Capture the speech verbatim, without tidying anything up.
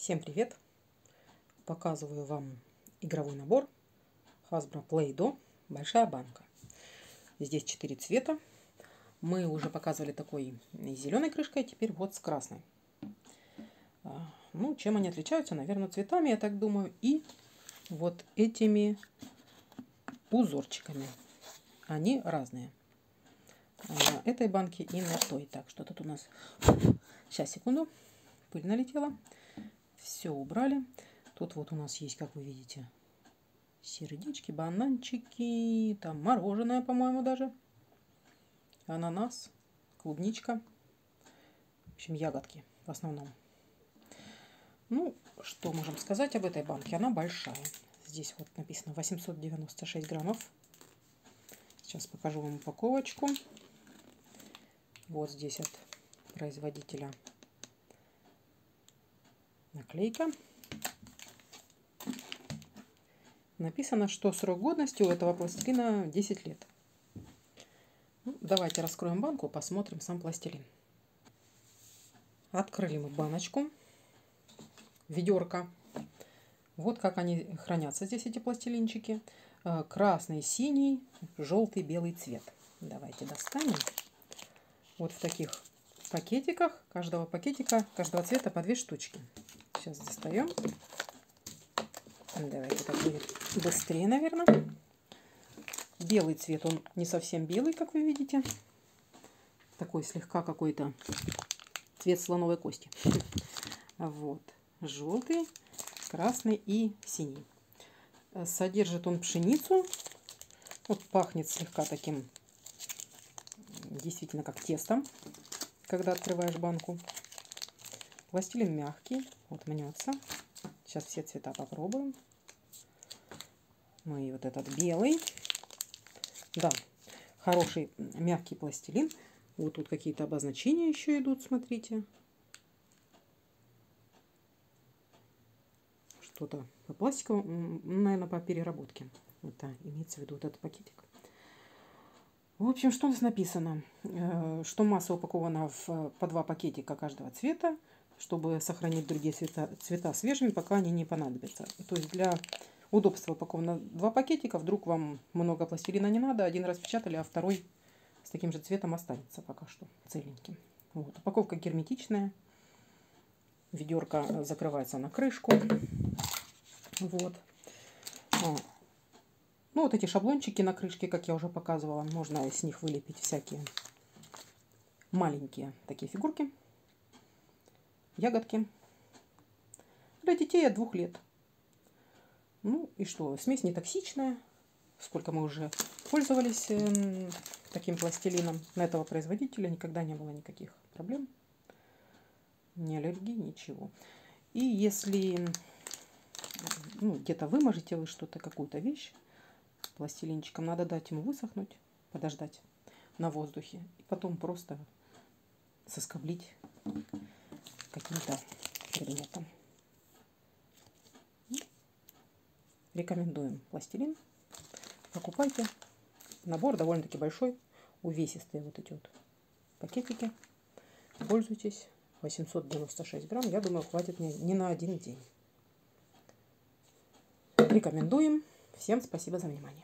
Всем привет! Показываю вам игровой набор Hasbro Play-Doh большая банка. Здесь четыре цвета. Мы уже показывали такой с зеленой крышкой, теперь вот с красной. Ну, чем они отличаются? Наверное, цветами, я так думаю, и вот этими узорчиками. Они разные. На этой банке и на той. Так, что тут у нас... Сейчас, секунду. Пыль налетела. Все убрали. Тут вот у нас есть, как вы видите, сердечки, бананчики, там мороженое, по-моему, даже. Ананас, клубничка. В общем, ягодки в основном. Ну, что можем сказать об этой банке? Она большая. Здесь вот написано восемьсот девяносто шесть граммов. Сейчас покажу вам упаковочку. Вот здесь от производителя наклейка. Написано, что срок годности у этого пластилина десять лет. Ну, давайте раскроем банку, посмотрим сам пластилин. Открыли мы баночку, ведерко. Вот как они хранятся здесь, эти пластилинчики. Красный, синий, желтый, белый цвет. Давайте достанем. Вот в таких пакетиках. Каждого пакетика, каждого цвета по две штучки. Сейчас достаем. Давайте, так будет быстрее, наверное. Белый цвет, он не совсем белый, как вы видите. Такой слегка какой-то цвет слоновой кости. Вот. Желтый, красный и синий. Содержит он пшеницу. Вот пахнет слегка таким, действительно, как тестом, когда открываешь банку. Пластилин мягкий, вот мнется. Сейчас все цвета попробуем. Ну и вот этот белый. Да, хороший мягкий пластилин. Вот тут какие-то обозначения еще идут, смотрите. Что-то по пластиковому, наверное, по переработке. Это имеется в виду вот этот пакетик. В общем, что у нас написано? Что масса упакована в, по два пакетика каждого цвета, чтобы сохранить другие цвета, цвета свежими, пока они не понадобятся. То есть для удобства упаковано два пакетика. Вдруг вам много пластилина не надо. Один раз печатали, а второй с таким же цветом останется пока что целеньким. Вот. Упаковка герметичная. Ведерко закрывается на крышку. Вот. Ну, вот эти шаблончики на крышке, как я уже показывала, можно с них вылепить всякие маленькие такие фигурки. Ягодки. Для детей от двух лет. Ну и что, смесь не токсичная. Сколько мы уже пользовались э, таким пластилином. На этого производителя никогда не было никаких проблем. Ни аллергии, ничего. И если ну, где-то выможете вы что-то, какую-то вещь пластилинчиком, надо дать ему высохнуть, подождать на воздухе. И потом просто соскоблить каким-то предметом. Рекомендуем пластилин. Покупайте. Набор довольно-таки большой. Увесистые вот эти вот пакетики. Пользуйтесь. восемьсот девяносто шесть грамм. Я думаю, хватит мне не на один день. Рекомендуем. Всем спасибо за внимание.